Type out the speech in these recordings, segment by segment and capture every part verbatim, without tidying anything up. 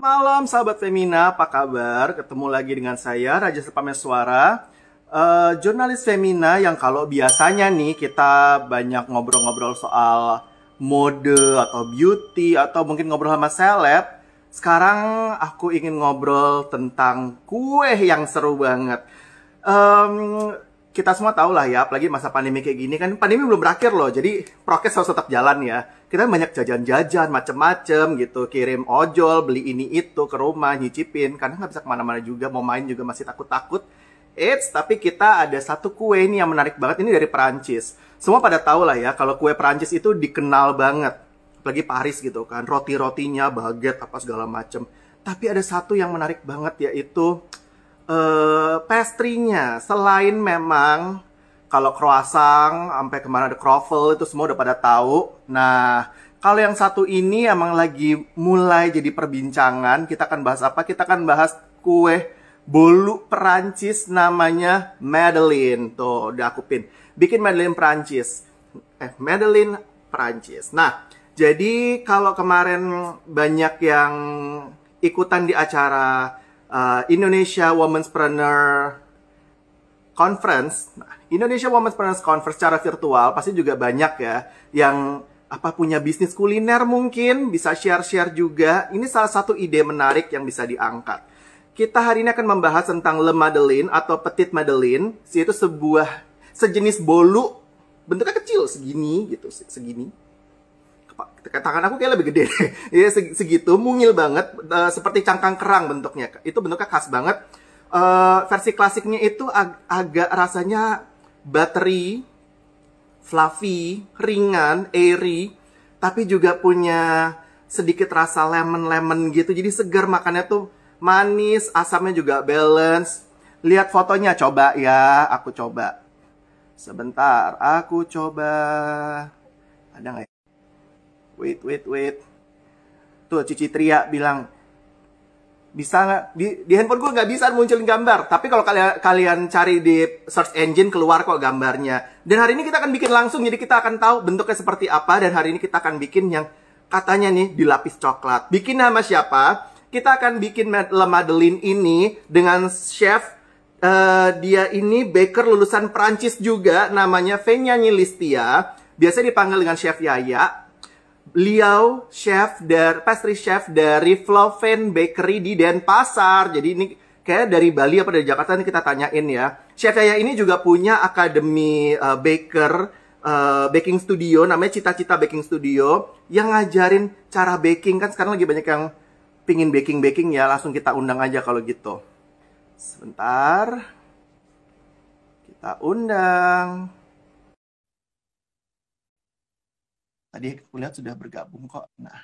Malam sahabat Femina, apa kabar? Ketemu lagi dengan saya, Raja Sepameswara, eh, jurnalis Femina yang kalau biasanya nih kita banyak ngobrol-ngobrol soal mode atau beauty atau mungkin ngobrol sama seleb. Sekarang aku ingin ngobrol tentang kue yang seru banget. Em, kita semua tahu lah ya, apalagi masa pandemi kayak gini kan, pandemi belum berakhir loh, jadi prokes harus tetap jalan ya. Kita banyak jajan-jajan, macem-macem gitu, kirim ojol, beli ini itu ke rumah, nyicipin, karena nggak bisa kemana-mana juga, mau main juga masih takut-takut. Eits, tapi kita ada satu kue ini yang menarik banget, ini dari Perancis. Semua pada tahu lah ya, kalau kue Perancis itu dikenal banget, apalagi Paris gitu kan, roti-rotinya, baguette, apa segala macem. Tapi ada satu yang menarik banget, yaitu Uh, pastry-nya. Selain memang kalau croissant sampai kemana ada croffle itu semua udah pada tahu. Nah, kalau yang satu ini emang lagi mulai jadi perbincangan. Kita akan bahas apa? Kita akan bahas kue bolu Perancis namanya Madeleine. Tuh, udah aku pin. Bikin Madeleine Perancis. Eh, Madeleine Perancis. Nah, jadi kalau kemarin banyak yang ikutan di acara Uh, Indonesia Women'spreneur Conference, nah, Indonesia Women'spreneur Conference secara virtual pasti juga banyak ya yang apa punya bisnis kuliner mungkin bisa share-share juga. Ini salah satu ide menarik yang bisa diangkat. Kita hari ini akan membahas tentang Le Madeleine atau Petite Madeleine, yaitu sebuah sejenis bolu bentuknya kecil segini gitu, segini. Tangan aku kayak lebih gede ya, segitu, mungil banget, uh, seperti cangkang kerang bentuknya. Itu bentuknya khas banget. Uh, versi klasiknya itu ag agak rasanya buttery, fluffy, ringan, airy, tapi juga punya sedikit rasa lemon-lemon gitu. Jadi segar, makannya tuh manis, asamnya juga balance. Lihat fotonya, coba ya, aku coba. Sebentar, aku coba. Ada nggak ya? Wait, wait, wait. Tuh, Cici Tria bilang, bisa nggak? Di, di handphone gue nggak bisa munculin gambar. Tapi kalau kalian, kalian cari di search engine, keluar kok gambarnya. Dan hari ini kita akan bikin langsung, jadi kita akan tahu bentuknya seperti apa. Dan hari ini kita akan bikin yang katanya nih dilapis coklat. Bikin nama siapa? Kita akan bikin Le Madeleine ini dengan chef. Uh, dia ini baker lulusan Prancis juga, namanya Venia Nilistia. Biasa dipanggil dengan Chef Yaya. Beliau chef dari pastry chef dari Floven Bakery di Denpasar. Jadi ini kayak dari Bali apa dari Jakarta, ini kita tanyain ya. Chef Yaya ini juga punya akademi uh, baker uh, baking studio namanya Cita-Cita Baking Studio yang ngajarin cara baking. Kan sekarang lagi banyak yang pingin baking-baking ya, langsung kita undang aja kalau gitu. Sebentar. Kita undang. Tadi aku lihat sudah bergabung kok. Nah.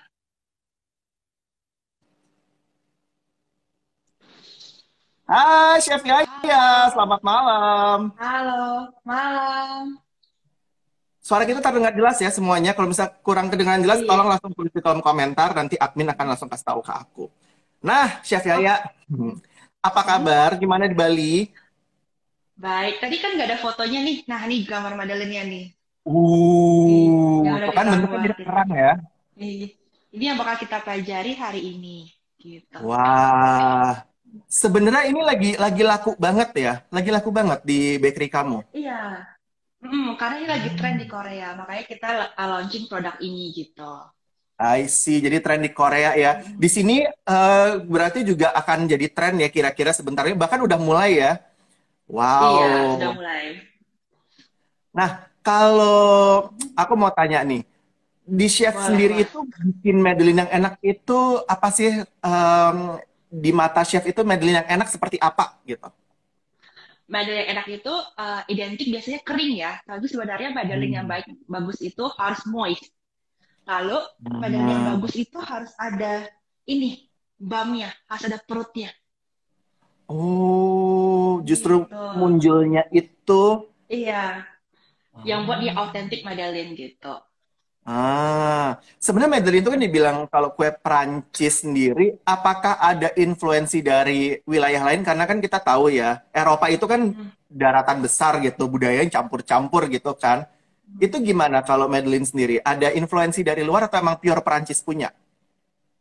Hai Chef Yaya, Halo, selamat malam. halo, malam. Suara kita terdengar jelas ya semuanya. Kalau misalnya kurang kedengaran jelas, Iya. tolong langsung tulis di kolom komentar. Nanti admin akan langsung kasih tahu ke aku. Nah, Chef Oh, Yaya, hmm, apa mm, kabar? Gimana di Bali? baik. Tadi kan nggak ada fotonya nih. Nah, ini gambar Madeleine-nya nih. Nih, yang Uh, udah tuh kan kita bentuknya mirip buatin. kerang ya. Nih, ini yang bakal kita pelajari hari ini. Gitu. Wah, sebenarnya ini lagi lagi laku banget ya. Lagi laku banget di bakery kamu. Iya, mm, karena ini lagi tren di Korea. Makanya kita la- launching produk ini gitu. I see, jadi tren di Korea ya. Di Mm, sini eh, berarti juga akan jadi tren ya kira-kira sebentar ini. Bahkan udah mulai ya. iya, sudah Wow. mulai. Nah, kalau aku mau tanya nih, di chef Boleh, sendiri boleh. itu bikin Madeline yang enak itu apa sih? em, di mata chef itu Madeline yang enak seperti apa gitu? Madeleine yang enak itu eh, identik biasanya kering ya. Tapi sebenarnya Madeleine yang Hmm. baik bagus itu harus moist. Lalu Madeleine yang Hmm. bagus itu harus ada ini bumnya, harus ada perutnya Oh, justru gitu. munculnya itu. Iya, yang buat dia Ah. autentik Madeleine gitu. Ah, sebenarnya Madeline itu kan dibilang kalau kue Prancis sendiri, apakah ada influensi dari wilayah lain? Karena kan kita tahu ya, Eropa itu kan Hmm. daratan besar gitu, budayanya campur-campur gitu kan. Itu gimana kalau Madeline sendiri? Ada influensi dari luar atau emang pure Prancis punya?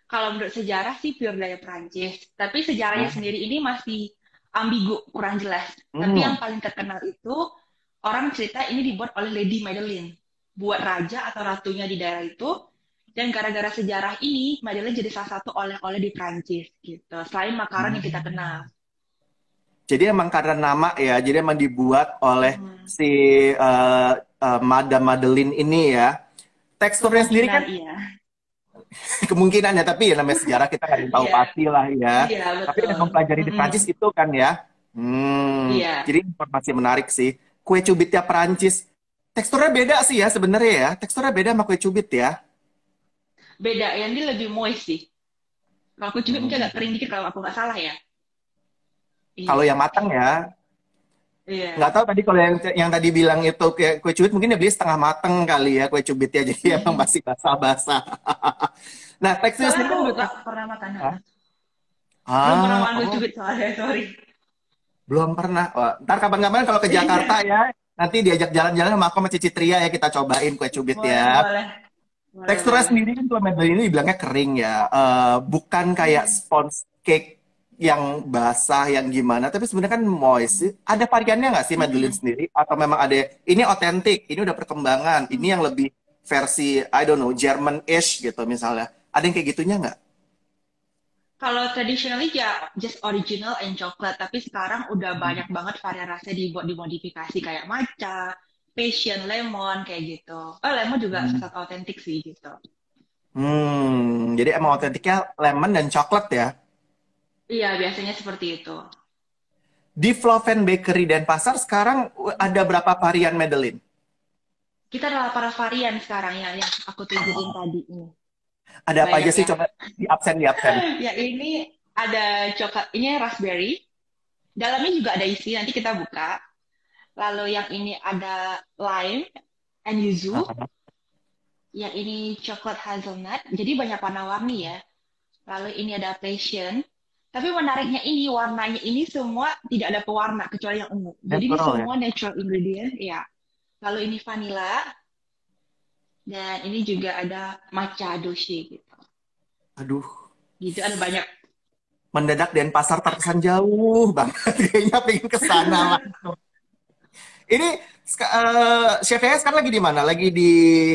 Kalau menurut sejarah sih pure dari Prancis. Tapi sejarahnya Hmm. sendiri ini masih ambigu, kurang jelas. Tapi yang Hmm. paling terkenal itu orang cerita ini dibuat oleh Lady Madeline, buat raja atau ratunya di daerah itu. Dan gara-gara sejarah ini, Madeline jadi salah satu oleh-oleh di Prancis gitu. Selain makanan yang kita kenal. Jadi emang karena nama ya, jadi emang dibuat oleh Hmm, si uh, uh, Madame Madeline ini ya. Teksturnya sendiri kemungkinan kan iya. kemungkinan ya, tapi ya namanya sejarah kita nggak ada yang tahu Iya, pasti lah ya. iya Tapi udah betul. mempelajari di Mm-mm. Prancis itu kan ya. Hmm, Iya, jadi informasi menarik sih. Kue cubitnya Prancis, teksturnya beda sih ya sebenarnya ya. Teksturnya beda sama kue cubit ya. beda. Yang ini lebih moist sih. Kalau aku cubit mungkin Hmm. agak kering dikit kalau aku nggak salah ya. Kalau Iya, yang matang ya, nggak iya. tahu tadi kalau yang yang tadi bilang itu kayak kue cubit mungkin dia beli setengah mateng kali ya kue cubitnya jadi emang masih basah-basah. Nah teksturnya Soalnya sendiri aku kan udah. nggak pernah makan. Hah? Belum pernah Ah, makan kue oh, cubit soalnya, sorry. belum pernah. Wah, ntar kapan-kapan kalau ke Jakarta Iya, ya, nanti diajak jalan-jalan sama aku sama Cici Tria ya kita cobain kue cubit boleh, ya. boleh. Boleh, Teksturnya boleh. sendiri kan kalau Madeline ini dibilangnya kering ya, Eh, bukan kayak Hmm. sponge cake yang basah yang gimana, tapi sebenarnya kan moist. Ada variannya nggak sih Madeline Mm-mm. sendiri? Atau memang ada ini otentik, ini udah perkembangan, ini yang lebih versi I don't know German-ish gitu misalnya. Ada yang kayak gitunya nggak? Kalau traditionally ya just original and chocolate, tapi sekarang udah Hmm. banyak banget varian rasa dibuat dimodifikasi kayak matcha, passion, lemon kayak gitu. Oh, lemon juga salah satu otentik sih gitu. Hmm, jadi emang Mm-mm. otentiknya lemon dan coklat ya. Iya, biasanya seperti itu. Di Floven Bakery Denpasar sekarang ada berapa varian Madeline? Kita ada para varian sekarang ya yang aku tunjukin tadi ini. Ada apa aja Banyak sih? ya. Coba di absen di absen. Ya ini ada coklat, ini raspberry. Dalamnya juga ada isi, nanti kita buka. Lalu yang ini ada lime and yuzu. Yang ini coklat hazelnut. Jadi banyak warna-warni ya. Lalu ini ada passion. Tapi menariknya ini, warnanya ini semua tidak ada pewarna, kecuali yang ungu. Jadi ini Natural ya. semua natural ingredient, ya. Lalu ini vanilla, dan ini juga ada matcha doce gitu. Aduh, Gitu, ada banyak. mendadak Denpasar terkesan jauh banget. Kayaknya pengen ke sana langsung. Ini seka- eh, chefnya sekarang lagi di mana? Lagi di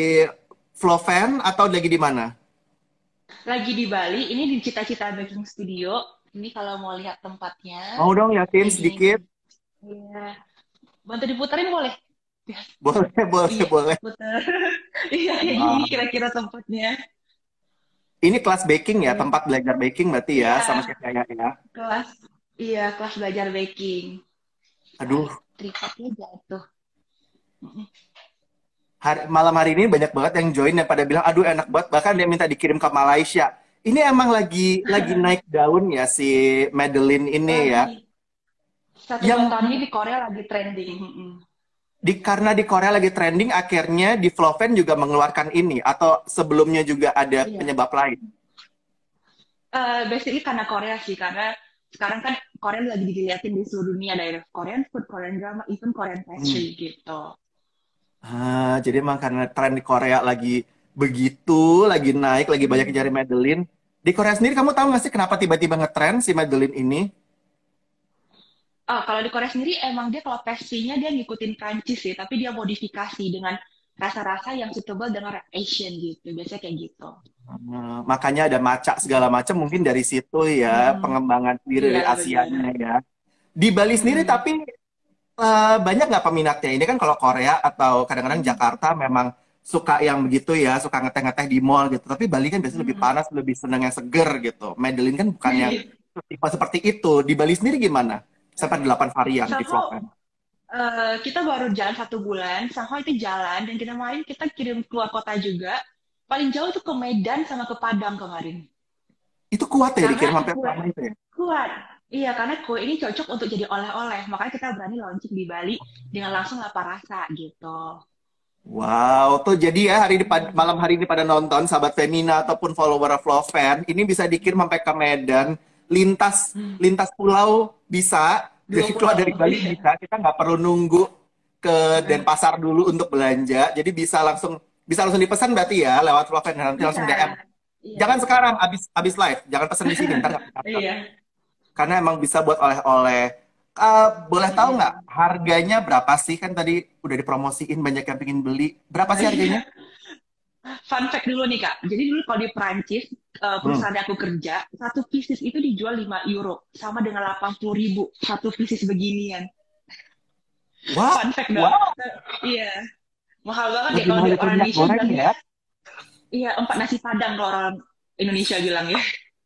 Floven atau lagi di mana? Lagi di Bali, ini di Cita-Cita Baking Studio. Ini kalau mau lihat tempatnya, Mau dong liatin kayak gini nih. sedikit? Iya. Bantu diputerin boleh? Ya, Boleh, boleh, iya, boleh. puter. Iya, kayak gini Wah. kira-kira tempatnya. Ini kelas baking ya, Iya, tempat belajar baking berarti ya iya, sama chef Yaya ya. kelas, iya, kelas belajar baking. Ah, Aduh, tripodnya jatuh. Mm-mm. hari, malam hari ini banyak banget yang join dan pada bilang, aduh enak banget. Bahkan dia minta dikirim ke Malaysia. Ini emang lagi lagi naik daun ya si Madeline ini ya. Lagi, satu dua Yang tahun ini di Korea lagi trending. Mm-mm. di karena di Korea lagi trending, akhirnya di Floven juga mengeluarkan ini atau sebelumnya juga ada Iya. penyebab lain. Eh, basically karena Korea sih, karena sekarang kan Korea lagi dilihatin di seluruh dunia dari Korean food, Korean drama, even Korean Hmm. pastry gitu. Ah, jadi emang karena tren di Korea lagi begitu, lagi naik, lagi banyak yang cari Hmm. Madeline. Di Korea sendiri kamu tahu nggak sih kenapa tiba-tiba ngetren si Madeline ini? Oh, kalau di Korea sendiri emang dia kalau pastry-nya dia ngikutin Prancis sih, tapi dia modifikasi dengan rasa-rasa yang suitable dengan Asian gitu. Biasanya kayak gitu. Hmm, makanya ada macak segala macam mungkin dari situ ya Mm-mm. pengembangan sendiri Iya, dari benar. Asianya ya. Di Bali sendiri Mm-mm. tapi eh, banyak nggak peminatnya? Ini kan kalau Korea atau kadang-kadang Jakarta memang suka yang begitu ya, suka ngeteh-ngeteh di mall gitu. Tapi Bali kan biasanya lebih Mm-mm. panas, lebih seneng yang seger gitu. Madeline kan bukan yang tipe seperti itu. Di Bali sendiri gimana? Sampai delapan varian di Somehow Vloggen. eh, kita baru jalan satu bulan, somehow itu jalan, dan kita kemarin kita kirim keluar kota juga. Paling jauh itu ke Medan sama ke Padang kemarin. Itu kuat ya Karena dikirim sampai kue lama itu ya? kuat. Iya, karena kue ini cocok untuk jadi oleh-oleh. Makanya kita berani launching di Bali dengan langsung lapar rasa gitu. Wow, tuh jadi ya hari di pad- malam hari ini pada nonton sahabat Femina ataupun follower Love Fan, ini bisa dikirim sampai ke Medan, lintas Hmm. lintas pulau bisa, Dua jadi keluar dari pulau. Bali Iya. bisa, kita nggak perlu nunggu ke Denpasar dulu untuk belanja, jadi bisa langsung bisa langsung dipesan berarti ya lewat Love Fan nanti langsung Bisa. D M. Iya. Jangan sekarang, abis abis live. Jangan pesen di sini, ntar nggak bisa. Iya. Karena emang bisa buat oleh-oleh. Eh, boleh tahu nggak Mm-mm. harganya berapa sih? Kan tadi udah dipromosiin banyak yang pengen beli. Berapa Nah, sih iya. harganya? Fun fact dulu nih Kak. Jadi dulu kalau di Perancis, eh, Hmm. perusahaan aku kerja, satu pieces itu dijual lima euro. Sama dengan delapan puluh ribu satu pieces beginian. Wah, Fun fact dong. wow, Iya. Mahal banget ya lebih kalau mahal di dari orang minyak Indonesia goreng bilangnya, ya. iya empat nasi padang kalau orang Indonesia bilang ya.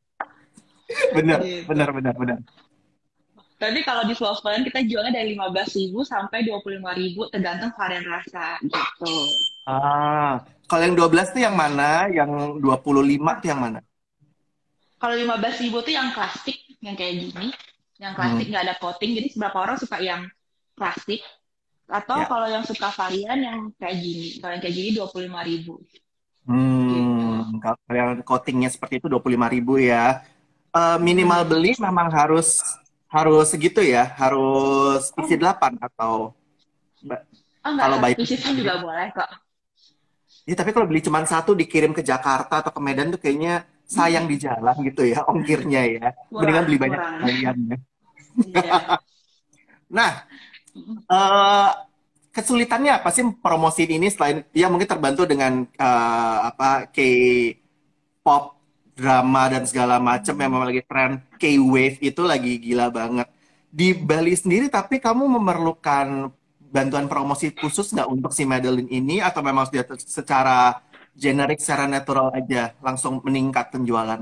Bener, Gitu. bener, bener, bener. Tapi kalau di Sloven kita jualnya dari lima belas ribu sampai dua puluh lima ribu tergantung varian rasa gitu. Ah, kalau yang dua belas tuh yang mana? Yang dua puluh lima tuh yang mana? Kalau lima belas ribu tuh yang klasik, yang kayak gini. Yang klasik Hmm, nggak ada coating, jadi beberapa orang suka yang klasik. Atau ya. kalau yang suka varian yang kayak gini. Kalau yang kayak gini dua puluh lima ribu gitu. Hmm, kalau yang coatingnya seperti itu dua puluh lima ribu ya. Eh, minimal Mm-mm. beli memang harus harus segitu ya, harus isi Oh, delapan atau ba- oh enggak, kalau satu bayar pieces pun juga boleh kok. ya, tapi kalau beli cuma satu dikirim ke Jakarta atau ke Medan tuh kayaknya sayang di jalan gitu ya ongkirnya ya. Mendingan Kurang, beli banyak kurang. sekalian ya. Iya. Nah, eh kesulitannya apa sih promosiin ini selain ya mungkin terbantu dengan eh, apa K-pop drama dan segala macam yang memang lagi tren K-wave itu lagi gila banget di Bali sendiri, tapi kamu memerlukan bantuan promosi khusus nggak untuk si Madeline ini atau memang sudah secara generik secara natural aja langsung meningkat penjualan?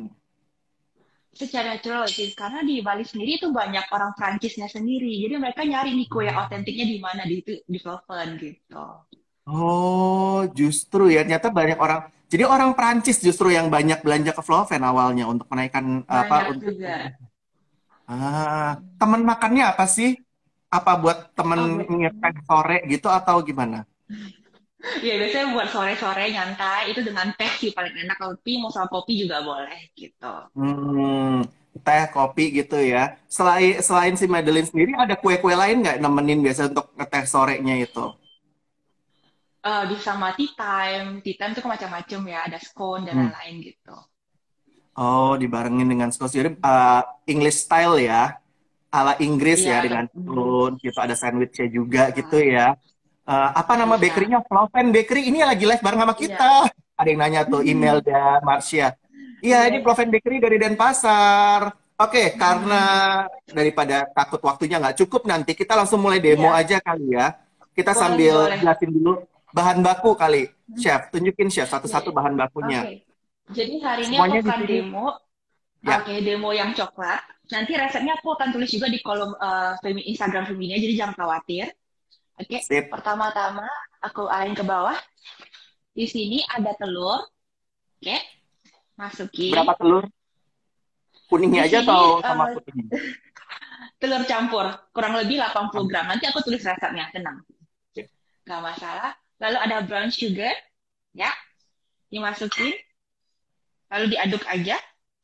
Secara natural sih, karena di Bali sendiri itu banyak orang Prancisnya sendiri. Jadi mereka nyari nih kue otentiknya di mana di itu di Sloven gitu. Oh, justru ya ternyata banyak orang. Jadi orang Prancis justru yang banyak belanja ke Floven awalnya untuk menaikkan apa Banyak untuk juga. ah, temen makannya apa sih? Apa buat temen Oh, be- ngeteh sore gitu atau gimana? ya biasanya buat sore-sore nyantai itu dengan teh sih paling enak. Kopi mau sama kopi juga boleh gitu. Hmm, teh, kopi gitu ya. Selain selain si Madeline sendiri ada kue-kue lain nggak nemenin biasa untuk ngeteh sorenya itu? Eh bisa sama tea time. Tea time itu kan macam-macam ya. Ada scone dan Hmm. lain-lain gitu. Oh, dibarengin dengan saus. Jadi uh, English style ya, ala Inggris Iya, ya dengan betul. spoon gitu, ada sandwichnya juga gitu Bisa. ya. Eh, apa nama Bisa. bakerynya? Floven Bakery ini lagi live bareng sama Iya. kita. Ada yang nanya tuh, email dan Marsha. Iya, ini Iya. Floven Bakery dari Denpasar. Oke, karena daripada takut waktunya nggak cukup, nanti kita langsung mulai demo Iya. aja kali ya. Kita Boleh, sambil boleh. jelasin dulu bahan baku kali. Chef, tunjukin chef satu-satu Iya. bahan bakunya. Oke. Jadi hari ini aku Semuanya di akan sini. demo, Ya, oke, demo yang coklat. Nanti resepnya aku akan tulis juga di kolom eh, Femi- Instagram Femina, jadi jangan khawatir. Oke, sip. pertama-tama aku arahin ke bawah. Di sini ada telur, oke, masukin. Berapa telur? Kuningnya Di aja sini atau sama eh, putihnya? telur campur, kurang lebih delapan puluh Sama. gram. Nanti aku tulis resepnya, tenang. Gak masalah. Lalu ada brown sugar, ya, dimasukin. Lalu diaduk aja,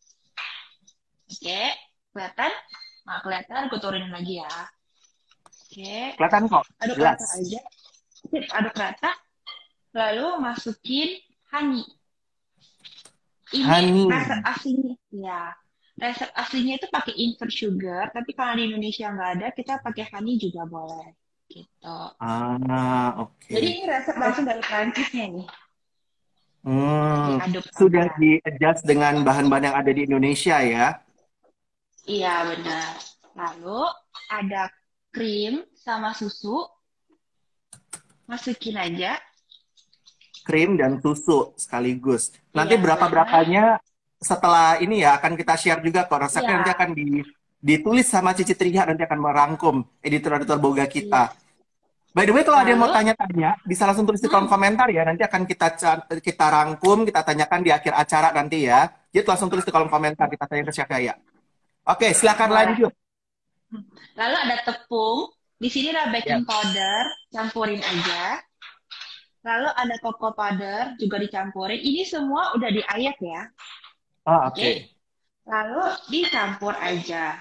oke. Kelihatan? Nah, kelihatan, aku turunin lagi ya. Oke, Kelihatan kok, aduk jelas. rata aja. Sip, aduk rata. Lalu masukin honey. Ini Honey. resep aslinya, ya. Resep aslinya itu pakai instant sugar, tapi kalau di Indonesia nggak ada, kita pakai honey juga boleh. Gitu. Ah, Jadi oke. ini resep langsung dari Prancisnya nih. Hmm, Diaduk sudah aja. di-adjust dengan bahan-bahan yang ada di Indonesia ya. Iya, benar. Lalu ada krim sama susu, masukin aja. Krim dan susu sekaligus. Nanti Iya, benar. berapa-berapanya setelah ini ya akan kita share juga kok. Resepnya nanti Iya, akan di, ditulis sama Cici Triha, nanti akan merangkum editor-editor boga iya. kita. By the way, kalau ada yang mau Lalu, tanya-tanya, bisa langsung tulis di kolom hmm, komentar ya. Nanti akan kita ca- kita rangkum, kita tanyakan di akhir acara nanti ya. Jadi langsung tulis di kolom komentar, kita tanya ke Chef Yaya. Oke, silakan boleh. lanjut. Lalu ada tepung. Di sini ada Ya. baking powder, campurin aja. Lalu ada cocoa powder, juga dicampurin. Ini semua udah diayak ya. Ah, Oke? oke. Lalu dicampur aja.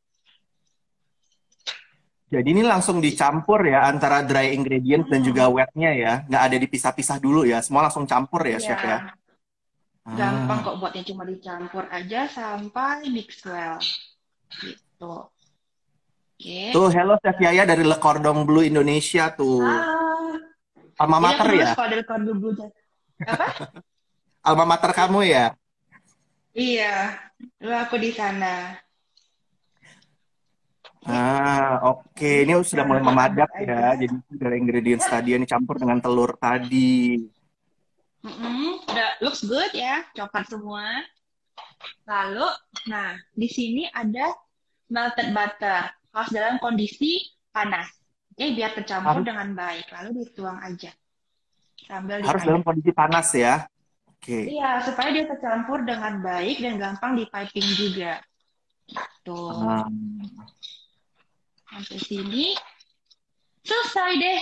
Jadi ini langsung dicampur ya antara dry ingredients dan juga Hmm, wetnya ya. Nggak ada dipisah-pisah dulu ya. Semua langsung campur ya, iya, Chef ya. Gampang Ah. kok buatnya, cuma dicampur aja sampai mix well. Gitu. Oke. Tuh, hello Chef Yaya dari Le Cordon Bleu Indonesia tuh. Halo. Alma Jadi aku mater dulu ya? sekolah dari Kordo Blue. Apa? Alma mater kamu ya? Iya. Dulu aku di sana. Oke. Ah, oke. Jadi Ini sudah mulai campur memadak aduk ya. aja. Jadi dari ingredients tadi yang dicampur dengan telur tadi. Mm-mm. Udah looks good ya, coklat semua. Lalu, nah, di sini ada melted butter. Harus dalam kondisi panas. Oke, biar tercampur Harus dengan baik. Lalu dituang aja sambil harus dalam diaduk. kondisi panas ya. Oke. Iya, supaya dia tercampur dengan baik dan gampang di piping juga. Tuh, Ah, sampai sini selesai deh.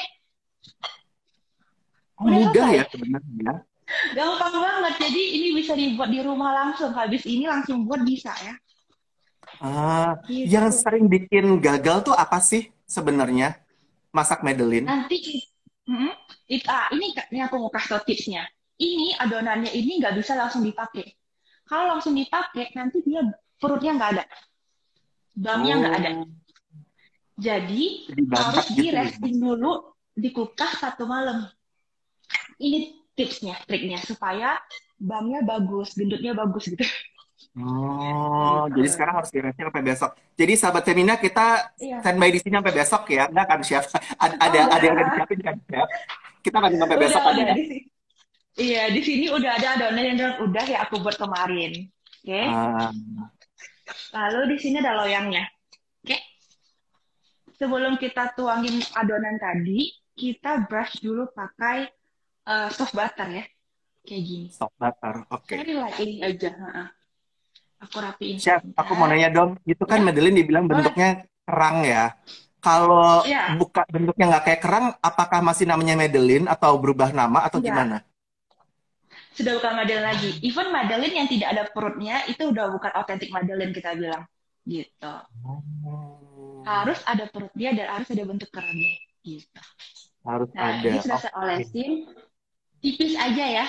oh, Udah mudah selesai. ya sebenarnya. Gampang banget. Jadi ini bisa dibuat di rumah langsung. Habis ini langsung buat bisa ya. Ah, yang Gitu. sering bikin gagal tuh apa sih sebenarnya? Masak Madeline. Nanti, mm, it, ah, ini ini aku mau kasih tau tipsnya. Ini adonannya ini nggak bisa langsung dipakai. Kalau langsung dipakai, nanti dia perutnya nggak ada, bamnya nggak ada. Oh, Jadi jadi harus bantak di gitu ya. resting dulu di kulkas satu malam. Ini tipsnya, triknya supaya bamnya bagus, gendutnya bagus gitu. Oh, Gitu. jadi sekarang harus diresnya sampai besok. Jadi sahabat Femina kita Iya. standby di sini sampai besok ya. Enggak kan, Chef? Ada Oh ada, ada yang udah enggak, disiapin kan, Chef? Kita kan sampai udah besok kan udah ya. di sini. Iya, di sini udah ada adonan yang udah ya aku buat kemarin. Oke. Ah, Lalu di sini ada loyangnya. Oke. Sebelum kita tuangin adonan tadi, kita brush dulu pakai eh, soft butter ya. Kayak gini. sok butter. Oke. Very lightly aja. Ha-ha. Aku rapiin Chef, aku mau sebentar. nanya dong. Itu kan Ya, Madeline dibilang boleh. bentuknya kerang ya. Kalau Ya, buka bentuknya nggak kayak kerang, apakah masih namanya Madeline atau berubah nama atau enggak. gimana? Sudah bukan Madeline lagi. Even Madeline yang tidak ada perutnya, itu udah bukan authentic Madeline kita bilang. Gitu. Oh, Harus ada perutnya dan harus ada bentuk kerangnya. Gitu. harus Nah, ada. ini sudah saya Oke. olesin. Tipis aja ya.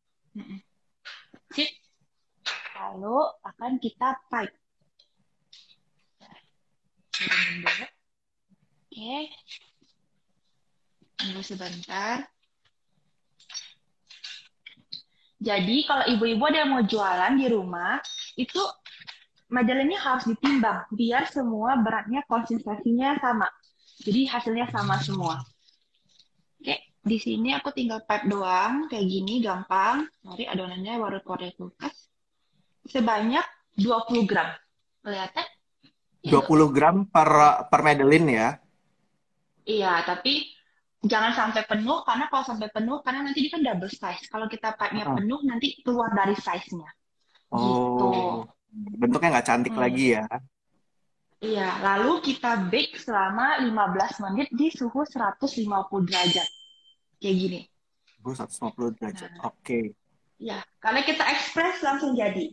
Sip. Lalu akan kita pipe. Turunin dulu. Oke. Tunggu sebentar. Jadi kalau ibu-ibu ada yang mau jualan di rumah, itu majalahnya harus ditimbang biar semua beratnya konsistensinya sama. Jadi hasilnya sama semua. Oke, di sini aku tinggal pipe doang, kayak gini gampang. Mari adonannya baru keluar dari kulkas. Sebanyak dua puluh gram. Kelihatan? Ya dua enggak? puluh gram per per Madeline ya. Iya, tapi jangan sampai penuh, karena kalau sampai penuh, karena nanti dia kan double size. Kalau kita pipe-nya Heeh. penuh, nanti keluar dari size-nya. Gitu. Oh, bentuknya nggak cantik lagi Hmm. ya. Iya, lalu kita bake selama lima belas menit di suhu seratus lima puluh derajat. Kayak gini. Oh, seratus lima puluh derajat. Nah, Oke. ya, kalau kita express langsung jadi.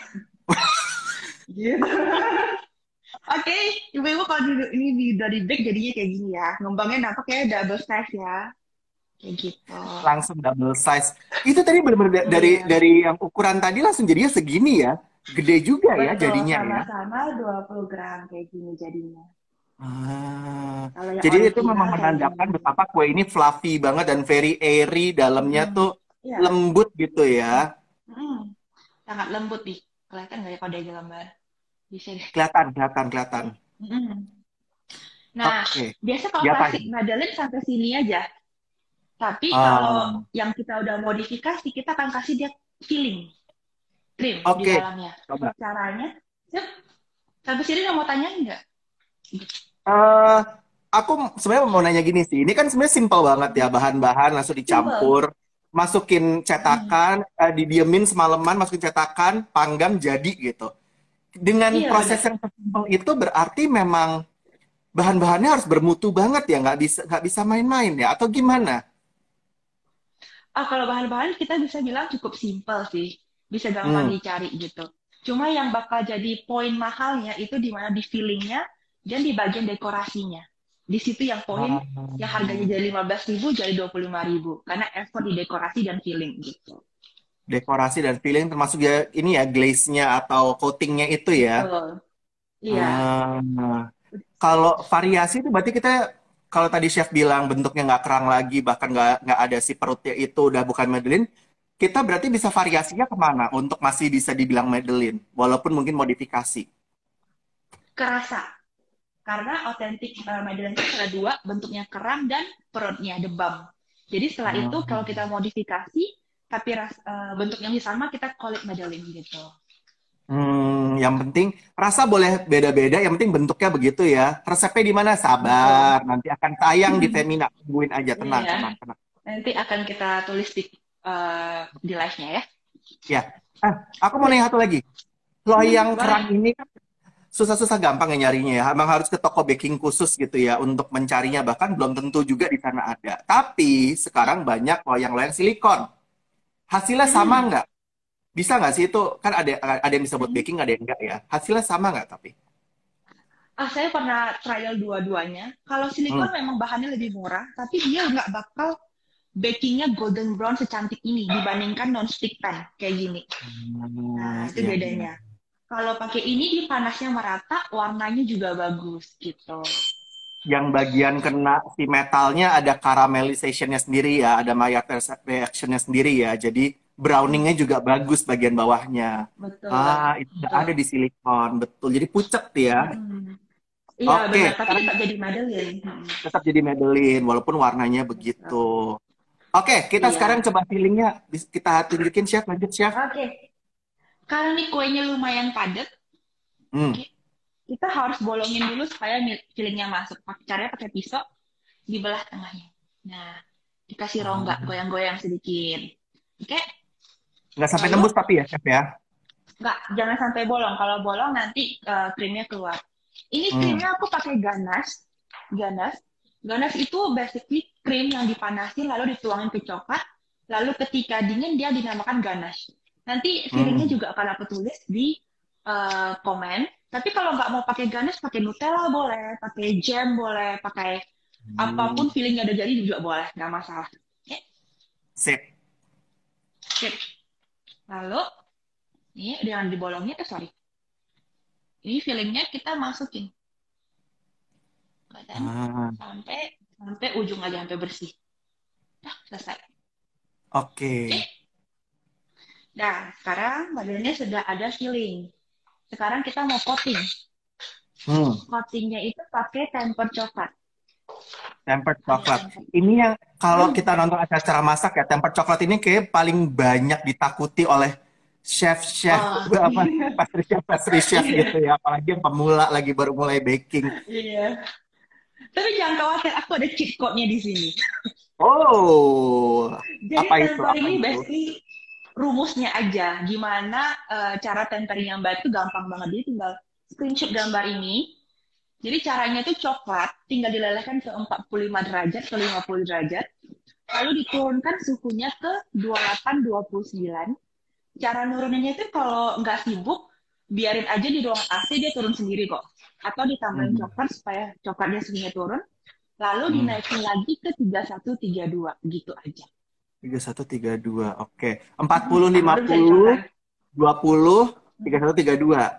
Gitu. Oke, ibu-ibu kalau di- ini di- udah di bake jadinya kayak gini ya. Ngembangnya nampak kayak double size ya. Kayak gitu. Langsung double size. Itu tadi benar-benar dari Iya, dari yang ukuran tadi langsung jadinya segini ya. Gede juga ya betul. jadinya ya. Sama-sama dua puluh gram kayak gini jadinya. Ah, Kalau yang jadi itu memang original kayak menandakan gini. betapa kue ini fluffy banget dan very airy, dalamnya Mm-mm. tuh Iya. lembut gitu ya. Mm-mm. Sangat lembut nih. Kelihatan nggak ya kalau dari gambar? Bisa deh. Kelihatan, kelihatan, kelihatan. Mm-mm. Nah, Oke. biasa kalau kasih Diapain? Madeline sampai sini aja. Tapi kalau Ah, yang kita udah modifikasi, kita akan kasih dia filling, krim di oke. dalamnya. Coba. Caranya, yuk, sampai sini udah mau tanya nggak? eh aku sebenarnya mau nanya gini sih. Ini kan sebenarnya simpel banget ya, bahan-bahan langsung Simple. dicampur, masukin Mm. cetakan, eh, didiemin semalaman, masukin cetakan, panggang jadi gitu. Dengan Iya proses benar. yang sesimpel itu berarti memang bahan-bahannya harus bermutu banget ya, nggak bisa nggak bisa main-main ya, atau gimana? Ah, kalau bahan-bahan kita bisa bilang cukup simple sih, bisa gampang Hmm. dicari gitu. Cuma yang bakal jadi poin mahalnya itu di mana di fillingnya dan di bagian dekorasinya. Di situ yang poin Ah, yang harganya jadi lima belas ribu jadi dua puluh lima ribu karena effort di dekorasi dan filling gitu. Dekorasi dan filling termasuk ya ini ya glaze-nya atau coatingnya itu ya. Betul. Iya. Ah, kalau variasi itu berarti kita kalau tadi chef bilang bentuknya nggak kerang lagi bahkan nggak nggak ada si perutnya itu udah bukan Madeline, kita berarti bisa variasinya kemana untuk masih bisa dibilang Madeline walaupun mungkin modifikasi. Kerasa. Karena otentik uh, Madeline itu ada dua, bentuknya kerang dan perutnya, debam. Jadi setelah itu kalau Hmm. kita modifikasi, tapi ras, uh, bentuknya masih sama, kita call it Madeline gitu. Hmm, yang penting rasa boleh beda-beda, yang penting bentuknya begitu ya. Resepnya di mana? Betul. Sabar, nanti akan tayang di Femina. Tungguin aja, tenang, Iya. tenang, tenang. Nanti akan kita tulis di, uh, di live-nya ya. Ya, ah, aku mau nanya satu lagi. Loyang Boleh. kerang ini kan susah-susah gampang ya nyarinya ya. Emang harus ke toko baking khusus gitu ya untuk mencarinya. Bahkan belum tentu juga di sana ada. Tapi sekarang banyak loyang-loyang silikon. Hasilnya sama Hmm. nggak? Bisa nggak sih itu? Kan ada ada yang bisa buat baking, ada yang enggak ya. Hasilnya sama nggak tapi? Ah, saya pernah trial dua-duanya. Kalau Hmm. silikon memang bahannya lebih murah, tapi dia nggak bakal bakingnya golden brown secantik ini dibandingkan non-stick pan kayak gini. Hmm, Nah, itu iya, iya. bedanya. Kalau pakai ini, dia panasnya merata, warnanya juga bagus gitu. Yang bagian kena si metalnya ada caramelization-nya sendiri ya, ada Maillard reaction-nya sendiri ya. Jadi browningnya juga bagus bagian bawahnya. Betul, Ah, itu udah betul. ada di silikon, betul. Jadi pucet ya. Mm-mm. Iya Oke, benar, tapi sekarang tetap jadi Madeline. Mm-mm. tetap jadi Maybelline walaupun warnanya begitu. Betul. Oke, kita sekarang Iya. coba feelingnya. Bis- Kita tunjukin chef, lanjut chef. Oke, karena nih kuenya lumayan padat, Hmm. kita harus bolongin dulu supaya mi- fillingnya masuk. Pak- Caranya pakai pisau, dibelah tengahnya. Nah, dikasih rongga, Ah, goyang-goyang sedikit. Oke, nggak sampai lalu nembus tapi ya chef ya. nggak, jangan sampai bolong. Kalau bolong nanti uh, krimnya keluar. Ini Hmm. krimnya aku pakai ganache. Ganache. Ganache itu basically krim yang dipanasin lalu dituangin ke coklat. Lalu ketika dingin dia dinamakan ganache. Nanti fillingnya Hmm. juga akan aku tulis di uh, komen. Tapi kalau nggak mau pakai ganache, pakai Nutella boleh, pakai jam boleh, pakai Hmm. apapun fillingnya ada jadi juga boleh, nggak masalah. Oke, Sip. sip. Lalu ini dengan dibolongnya, eh sorry, ini fillingnya kita masukin badan Ah, sampai sampai ujung aja sampai bersih. Dah, selesai. oke. Oke. Nah, sekarang badannya sudah ada filling. Sekarang kita mau coating. Hmm. Coatingnya itu pakai temper coklat. Tempered Ada coklat. temper. Ini yang kalau Hmm. kita nonton acara masak ya, tempered coklat ini kayak paling banyak ditakuti oleh chef-chef Oh, apa pastry chef pastry chef iya, gitu ya, apalagi yang pemula lagi baru mulai baking. iya. Tapi jangan khawatir, aku ada cheat code-nya di sini. Oh, Jadi apa itu? temper Apa ini itu? basically rumusnya aja. Gimana eh, cara tempering yang baik itu gampang banget. Jadi tinggal screenshot gambar ini. Jadi caranya itu coklat, tinggal dilelehkan ke empat puluh lima derajat ke lima puluh derajat. Lalu diturunkan suhunya ke dua puluh delapan dua puluh sembilan. Cara nuruninnya itu kalau nggak sibuk, biarin aja di ruang A C dia turun sendiri kok. Atau ditambahin Hmm, coklat supaya coklatnya suhunya turun. Lalu hmm. dinaikin lagi ke tiga puluh satu tiga puluh dua gitu aja. tiga puluh satu, tiga puluh dua. Oke. empat puluh, Nah, lima baru bisa puluh, dicobain. dua puluh, tiga puluh satu, tiga puluh dua.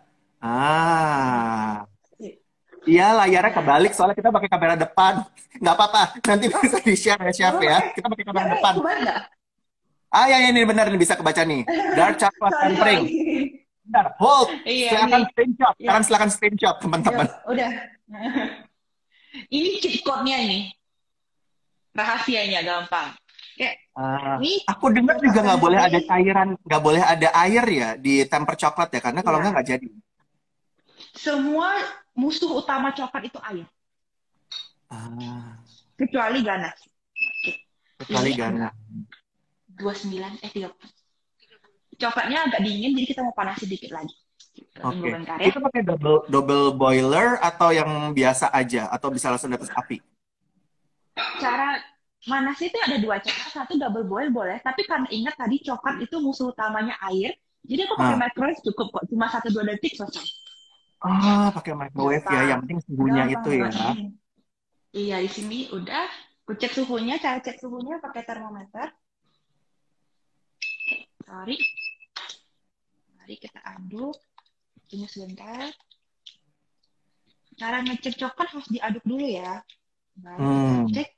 Ah. Iya, layarnya Nah, kebalik soalnya kita pakai kamera depan. Nggak apa-apa, nanti oh, bisa di-share ya, nggak Chef apa-apa. ya. Eh, Kita pakai nggak, kamera eh, depan. kebayang nggak? Ah, ya, ya, ini benar, ini bisa kebaca nih. Dark chocolate Sorry, tempering. sorry. Benar, hold. Iya, Silakan nih. screenshot. Ya, Sekarang silakan screenshot, ya, teman-teman. udah. Ini cheat code-nya ini. Rahasianya gampang. Kayak, Ah, ini aku dengar coklat juga nggak boleh ada tempering. cairan, nggak boleh ada air ya di temper coklat ya, karena kalau nggak Iya. nggak jadi. Semua musuh utama coklat itu air. Ah, Kecuali ganas. Oke. kecuali Ini Ghana. agak dua puluh sembilan, eh tiga puluh. Coklatnya agak dingin, jadi kita mau panas sedikit lagi. Tunggu Oke. bentar ya. Itu pakai double double boiler atau yang biasa aja atau bisa langsung di atas api? Cara manas itu ada dua cara. Satu double boil boleh, tapi karena ingat tadi coklat itu musuh utamanya air, jadi aku pakai Nah, microwave cukup kok. Cuma satu dua detik selesai. ah, pakai microwave ya, Gampang. yang penting suhunya Gampang itu ya. banget. Iya, di sini udah. Aku cek suhunya, cara cek suhunya pakai termometer. sorry. Mari kita aduk. Tunggu sebentar. Cara ngecek coklat harus diaduk dulu ya. Baru kita Hmm, cek.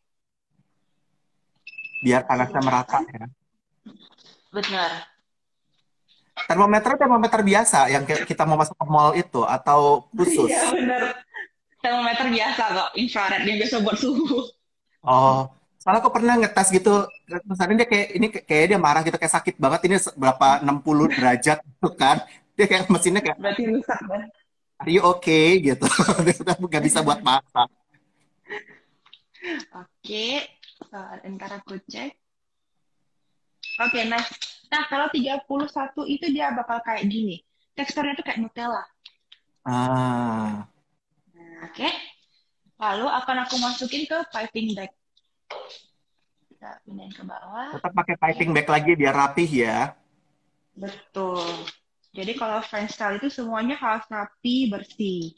biar Masih panasnya merata matang. ya. Benar. Termometer termometer biasa yang kayak kita mau masuk ke mall itu atau Iya, khusus? benar. Termometer biasa kok, infrared yang biasa buat suhu. Oh, soalnya aku pernah ngetes gitu, misalnya dia kayak ini kayak dia marah gitu kayak sakit banget ini se- berapa enam puluh derajat gitu kan. Dia kayak mesinnya kayak Berarti rusak kan? are you okay gitu. Dia udah nggak bisa buat masak. Oke, eh, ntar aku cek. Oke, nah. Nah, kalau tiga puluh satu itu dia bakal kayak gini. Teksturnya tuh kayak Nutella. Ah, Nah, oke. Lalu akan aku masukin ke piping bag. Kita pindahin ke bawah. tetap pakai Oke, piping bag lagi biar rapih ya. betul. Jadi kalau French style itu semuanya harus rapi, bersih.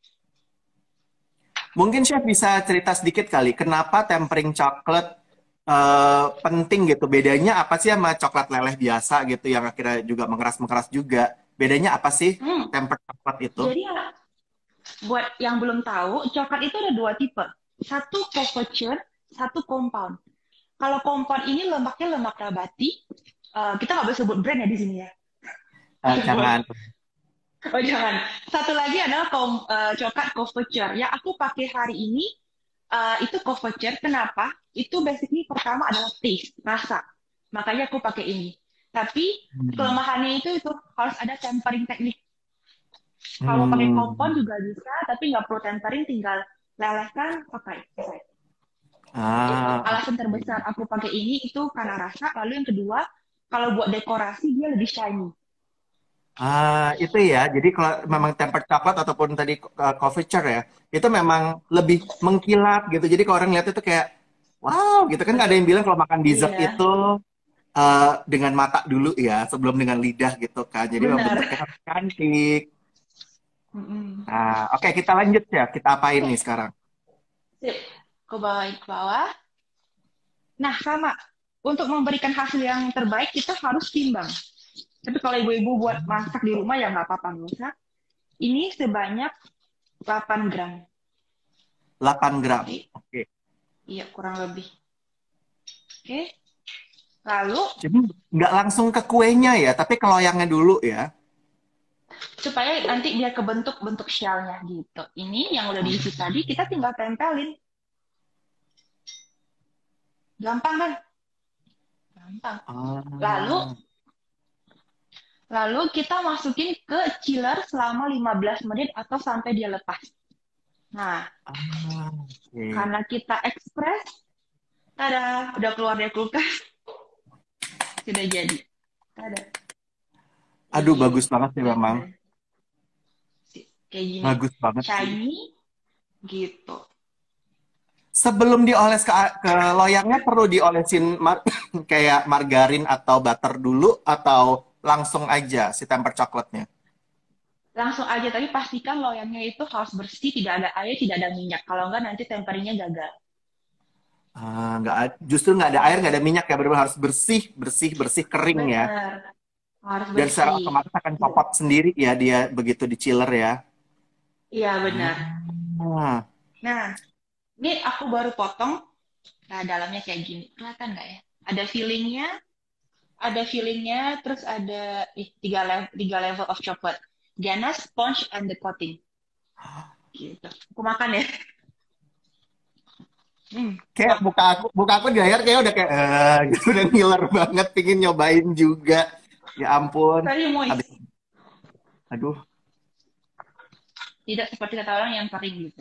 Mungkin Chef bisa cerita sedikit kali, kenapa tempering coklat eh, penting gitu. Bedanya apa sih sama coklat leleh biasa gitu yang akhirnya juga mengeras-mengeras juga. Bedanya apa sih Hmm, temper coklat itu? jadi ya, buat yang belum tahu, coklat itu ada dua tipe. Satu couverture, satu compound. Kalau compound ini lemaknya lemak nabati. Eh, kita nggak boleh sebut brand ya di sini ya. Eh, Buat jangan. Oh jangan. Satu lagi adalah kom, eh, coklat couverture. Yang aku pakai hari ini eh, itu couverture. Kenapa? Itu basically pertama adalah taste, rasa. Makanya aku pakai ini. Tapi Hmm. kelemahannya itu itu harus ada tempering teknik. Kalau pakai kompon Hmm. juga bisa, tapi nggak perlu tempering, tinggal lelehkan, pakai. Selesai. Itu Ah, alasan oke. terbesar aku pakai ini itu karena rasa. Lalu yang kedua, kalau buat dekorasi dia lebih shiny. Ah, itu ya. Jadi kalau memang tempered coklat ataupun tadi uh, coffee char ya, itu memang lebih mengkilap gitu. Jadi kalau orang lihat itu kayak wow gitu kan nggak ada yang bilang kalau makan dessert Iya, itu uh, dengan mata dulu ya, sebelum dengan lidah gitu kan. Jadi memang benar. bentuknya harus cantik. Mm-mm. Nah, oke kita lanjut ya. Kita apain nih Oke, sekarang? sip. Aku bawain ke bawah. Nah, sama. Untuk memberikan hasil yang terbaik, kita harus timbang. Tapi kalau ibu-ibu buat masak di rumah, ya nggak apa-apa, nggak usah. Ini sebanyak delapan gram. delapan gram. Oke, Oke. iya kurang lebih. Oke, lalu Jadi nggak langsung ke kuenya ya, tapi ke loyangnya dulu ya. supaya nanti dia kebentuk bentuk shellnya gitu. Ini yang udah diisi tadi, kita tinggal tempelin. Gampang kan? Gampang. Lalu, Ah, lalu kita masukin ke chiller selama lima belas menit atau sampai dia lepas. Nah, ah, oke. karena kita ekspres, tada, udah keluar dari kulkas, sudah jadi. Tada, Aduh, ini bagus banget sih lihat memang. deh, kayak gini, Bagus banget sih. shiny gitu. Sebelum dioles ke, ke loyangnya perlu diolesin mar- kayak margarin atau butter dulu atau langsung aja si temper coklatnya. Langsung aja, tapi pastikan loyangnya itu harus bersih, tidak ada air, tidak ada minyak. Kalau enggak nanti temperingnya gagal. Ah, nggak, ad- justru nggak ada air, nggak Gitu. ada minyak ya, benar-benar harus bersih, bersih, bersih, kering ya. Bener, harus Dan secara bersih. otomatis akan copot sendiri ya dia begitu di chiller ya. Iya benar. Ah, Nah, ini aku baru potong. Nah, dalamnya kayak gini. Kelihatan nggak ya? Ada fillingnya, ada fillingnya, terus ada ih, tiga, level, tiga level of chocolate. Ganache, sponge, and the coating. Gitu. Aku makan ya. Hmm. kayak buka aku, buka aku di layar kayak udah kayak eh, gitu udah ngiler banget, pingin nyobain juga. Ya ampun. Very Aduh, moist. aduh, Tidak seperti kata orang yang kering gitu.